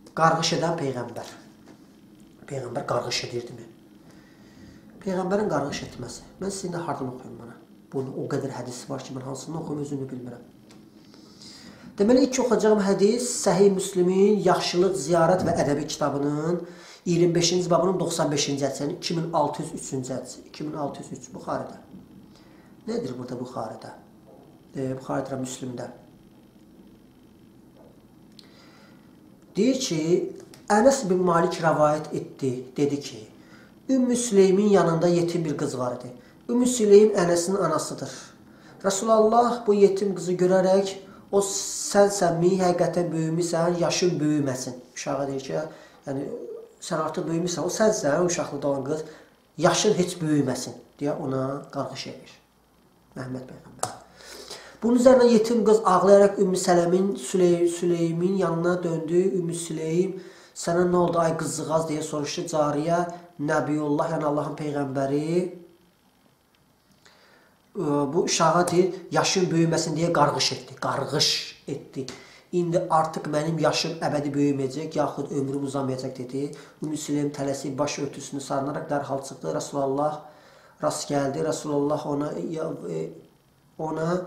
qarğış edən Peyğəmbər. Peyğəmbər qarğış edirdimi? Peyğəmbərin qarğış etməsi. Mən sizin də hardan oxuyum bana? Bunun o qədər hədisi var ki, mən hansını oxuyum özünü bilmirəm. Deməli, ilk oxuyacağım hədis Səhih Müslimin Yaxşılıq, Ziyarət və Ədəbi kitabının 25-ci babının 95-ci hədisi, 2603-cü hədisi. 2603 Buxarıda. Nədir burada Buxarıda? Buxarıda Müslimdə. Deyir ki, Ənəs bin Malik rəvayət etdi, dedi ki, Ümmü Süleymin yanında yetim bir qız var idi. Ümmü Süleym Ənəsin anasıdır. Resulullah bu yetim qızı görərək, o sənmi, həqiqətən böyümüsən, yaşın böyüməsin. Uşağa deyir ki, yəni, sən artıq böyümüsən, o sənsən, uşaqlıda olan qız, yaşın heç böyüməsin, deyə ona qarğış edir. Məhəmməd Peyğəmbər. Bunun üzərinə yetim qız ağlayaraq Ümmü Süleymin yanına döndü. Ümmü Süleym, sənə nə oldu ay qızcığaz deyə soruşdu. Cariyə, Nəbiyullah, yəni Allahın Peyğəmbəri bu uşağa deyir, yaşın böyüməsin deyə qarğış etdi. Qarğış etdi. İndi artıq mənim yaşım əbədi böyüməyəcək, yaxud ömrüm uzamayacaq dedi. Ümmü Süleym tələsik baş örtüsünü sarınaraq dərhal çıxdı. Resulullah rast gəldi. Resulullah ona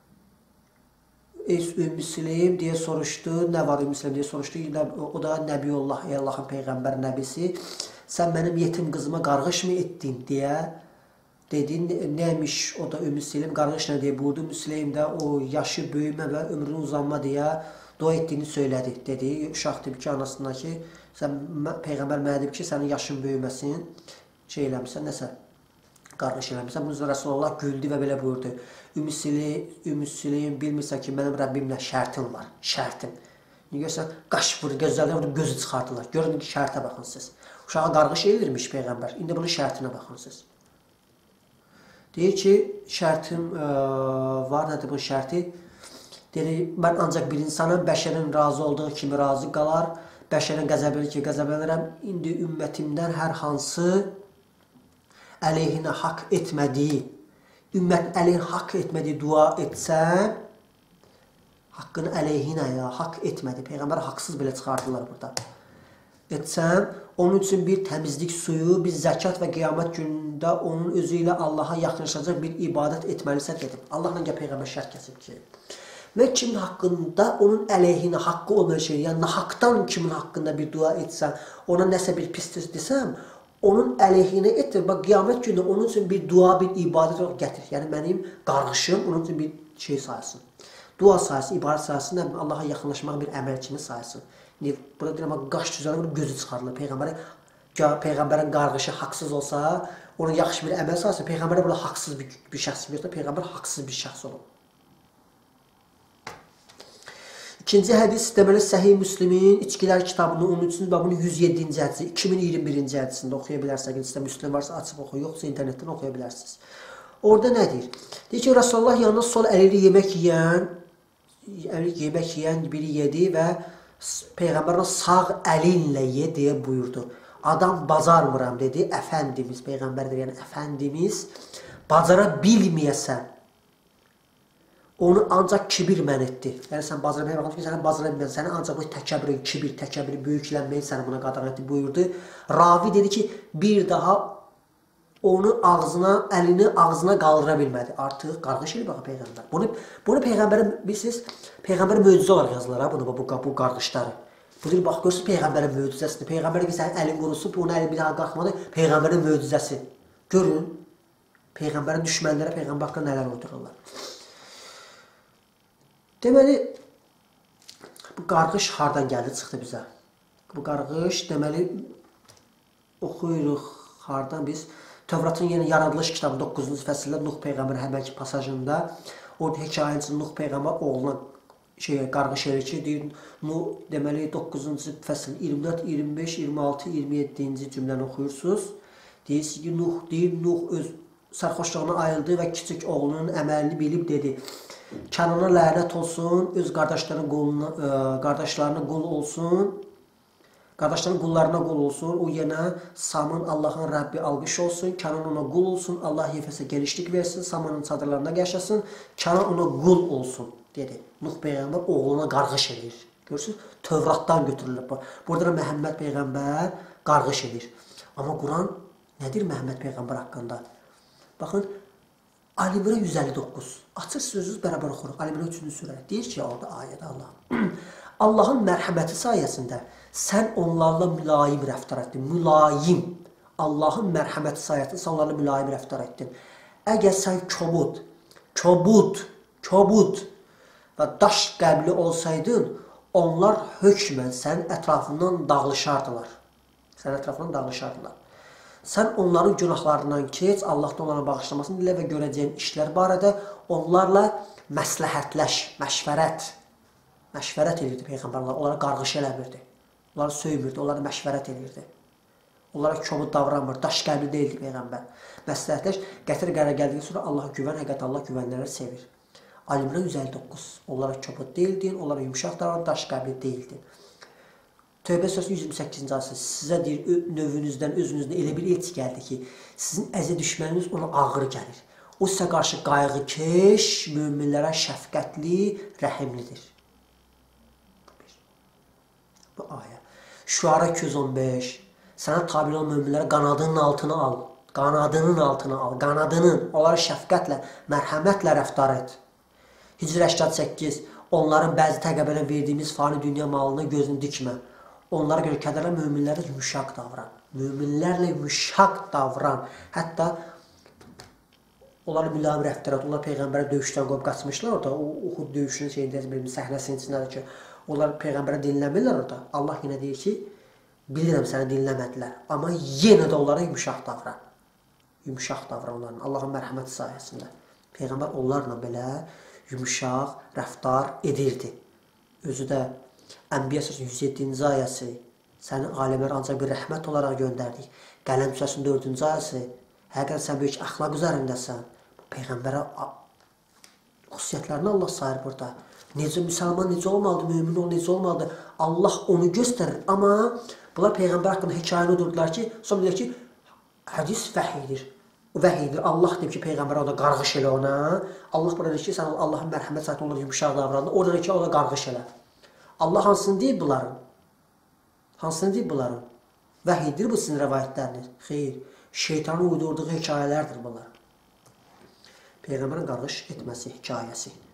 Ümmü Süleym deyə soruşdu. Nə var Ümmü Süleym deyə soruşdu. O da Nəbiyullah, ey Allahın Peyğəmbər nəbisi. Sən mənim yetim qızıma qarğış mı etdin deyə dedi. Nəymiş o da Ümmü Süleym qarğış nə deyə buyurdu. Ümmü Süleym də o yaşı böyümə və ömrünün uzanma deyə dua etdiyini söylədi. Dedi, uşaq dedi ki, anasına ki, sən Peyğəmbər mənə deyib ki, sənin yaşın böyüməsin, şey eləmirsən, nəsə qarğış eləmirsən. Bunun üzrə Resulullah güldü və belə buyurdu. Ümmü Süleym bilmirsən ki, mənim Rəbbimlə şərtim var, şərtim. Görsən, qaş vurur, gözlərdən vurur, gözü çıxardılar. Görün ki, şərtə baxın siz. Uşağa qarğış edirmiş Peyğəmbər. İndi bunun şərtinə baxın siz. Deyir ki, şərtim var, nədir bu şərti? Deyir, mən ancaq bir insanım, bəşərin razı olduğu kimi razı qalar, bəşərin qəzəblənir ki, qəzəblənirəm. İndi ümmətimdən hər hansı əleyhinə haqq etmədiyi, ümmət əleyhinə haqq etmədiyi dua etsən, haqqını əleyhinə ya, haqq etmədi. Peyğəmbər haqsız belə çıxardılar burada. Etsəm, onun üçün bir təmizlik suyu, bir zəkat və qiyamət günündə onun özü ilə Allaha yaxınlaşacaq bir ibadət etməlisən dedim. Allahla gəl Peyğəmbər şərt kəsib ki, və kimin haqqında onun əleyhinə haqqı olmayan şey, yəni nahaqdan kimin haqqında bir dua etsən, ona nəsə bir pis desəm, onun əleyhinə etdir. Bax, qiyamət günü onun üçün bir dua, bir ibadət gətir. Yəni, mənim qarğışım onun üçün bir şey sayısın. Dua sayısın, ibadət sayısın, Allaha yaxınlaşmaq bir əməl kimi sayısın. Burada deyirəm, qaş düzəlmir, gözü çıxarılır. Peyğəmbərin qarğışı haqsız olsa, onun yaxşı bir əməl sayısın. Peyğəmbərə burada haqsız bir şəxs yoxdur. Peyğəmbər haqsız bir şəxs olub. İkinci hədis, deməli, Səhih Müslimin İçkilər kitabının 13-cü babının 107-ci hədisi, 2021-ci hədisində oxuya bilərsiniz. Sizdə Müslim varsa açıb oxuyun, yoxsa internetdən oxuya bilərsiniz. Orada nədir? Deyir ki, Rasulullah yanında sol əliyle yemək yeyən biri yedi və Peyğəmbərə sağ əlinlə ye deyə buyurdu. Adam bacarmıram dedi, Əfəndimiz, Peyğəmbərdir, yəni Əfəndimiz, bacara bilməyəsən, onu ancaq kibir mən etdi. Yəni sən bacara bilməyəsən ki, səni bacara bilməyəsən, səni ancaq bu təkəbiri, təkəbiri, böyüklənməyi səni buna qadağan etdi buyurdu. Ravi dedi ki, bir daha onu ağzına, əlini ağzına qaldıra bilmədi. Artıq qarğış edir baxa Peyğəmbər. Bunu Peyğəmbərin, bilirsiniz, Peyğəmbərin möcüzə olaraq yazılar ha, bu qarğışları. Bu deyil, bax, görürsün Peyğəmbərin möcüzəsidir. Peyğəmbər ki, sənin əlin qurusub, onun əli bir daha qalxmadı, Peyğəmbərin möcüzəsi. Görün, Peyğəmbərin düşmənlərə Peyğəmbər haqqında nələr uydururlar. Deməli, bu qarğış hardan gəldi, çıxdı bizə. Bu qarğış, deməli, oxuyuruq hardan biz. Tövratın yeni yaradılış kitabı 9-cu fəsildə Nuh Peyğəmbər həmənki pasajında orada hekayəçi Nuh Peyğəmbər oğluna qarğış edir ki, deyir, Nuh deməli 9-cu fəsil 24, 25, 26, 27-ci cümləni oxuyursunuz. Deyirsiniz ki, Nuh öz sərxoşluğuna ayıldı və kiçik oğlunun əməlini bilib dedi. Kənana lənət olsun, öz qardaşlarına qul olsun. Qardaşların qullarına qul olsun, o yenə Samın Allahın Rəbbi alqış olsun, Kənan ona qul olsun, Allah yefəsə genişlik versin, Samının çadırlarında yaşasın, Kənan ona qul olsun, dedi. Nuh Peyğəmbər oğluna qarğış edir. Görürsünüz, Tövratdan götürülür. Burada da Məhəmməd Peyğəmbər qarğış edir. Amma Quran nədir Məhəmməd Peyğəmbər haqqında? Baxın, Ali İmran 159. Açır sözünüz bərabər oxuruq. Ali İmran 3-cü surə. Deyir ki, orada ayədə Allah. Allahın mərhəməti sayəsində sən onlarla mülayim rəftar etdin. Mülayim. Allahın mərhəməti sayəsində sən onlarla mülayim rəftar etdin. Əgər sən kobud və daş qəbli olsaydın, onlar hökmən sənin ətrafından dağılışardılar. Sən onların günahlarından keç, Allah da onların bağışlamasını dilə və görəcəyin işlər barədə onlarla məsləhətləş, məşvərət edirdi Peyğəmbərlər. Onlara qarğış eləmirdi, onları söymürdü, onlara məşvərət edirdi. Onlara kobud davranmır, daş qəbli deyildi Peyğəmbər. Məsləhətləş, gətir qərara gəldikdən sonra Allaha güvən, həqiqət Allah güvənləri sevir. Ali İmran 159. Onlara kobud deyildin, onlara yumuşaq davran, daş qəbli deyildin. Tövbə surəsi 128-ci ayəsi sizə deyir, növünüzdən, özünüzdən elə bir elçi gəldi ki, sizin əziz düşməniniz ona ağır gəlir. O sizə qarşı qayğıkeş, möminlərə şəfqətli, rəhimlidir. Bu ayə. Şuara 215. Sənə tabi olan möminlərə qanadının altına al. Qanadının. Onlara şəfqətlə, mərhəmətlə rəftar et. Hicr 88. Onların bəzi təqəbələ verdiyimiz fani dünya malına gözünü dikmə. Onlara görə kədərlə möminlərlə yumuşaq davran. Möminlərlə yumuşaq davran. Hətta onlara mülayim rəftar et. Onlar Peyğəmbərə döyüşdən qoyub qaçmışlar orada. O Uhud döyüşünün şeyində, səhnəsinin içindədir ki, onlar Peyğəmbərə dinləmirlər orada. Allah yenə deyir ki, bilirəm səni dinləmədilər. Amma yenə də onlara yumuşaq davran. Yumuşaq davran onların. Allahın mərhəməti sayəsində. Peyğəmbər onlarla belə yumuşaq rəftar edirdi. Özü də Ənbiya surəsinin 107-ci ayəsi səni aləmlər ancaq bir rəhmət olaraq göndərdik. Qələm surəsinin 4-cü ayəsi həqiqətən sən böyük əxlaq üzərindəsən. Peyğəmbərə xüsusiyyətlərini Allah sayır burada. Necə müsəlman necə olmalıdır, mömin ol necə olmalıdır. Allah onu göstərir. Amma bunlar Peyğəmbər haqqında hekayəni uydurdular ki, sonra deyir ki, hədis vəhiydir. O vəhiydir. Allah deyir ki, Peyğəmbərə ona qarğış elə ona. Allah burada deyir ki, sən Allahın mərhəmət sayəsində onlara yumuşaq davrandı. Orada deyir ki, ona qarğış elə. Allah hansını deyib bunların? Hansını deyib bunların? Vəhiydir bu sizin rəvayətləriniz. Xeyr, şeytanın uydurduğu hekayələrdir bunlar. Peyğəmbərin qarğış etməsi hekayəsi.